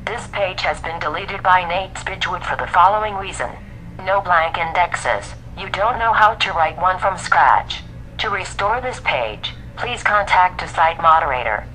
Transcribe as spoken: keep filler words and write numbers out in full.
This page has been deleted by Nate Spidgewood for the following reason. No blank indexes. You don't know how to write one from scratch. To restore this page, please contact a site moderator.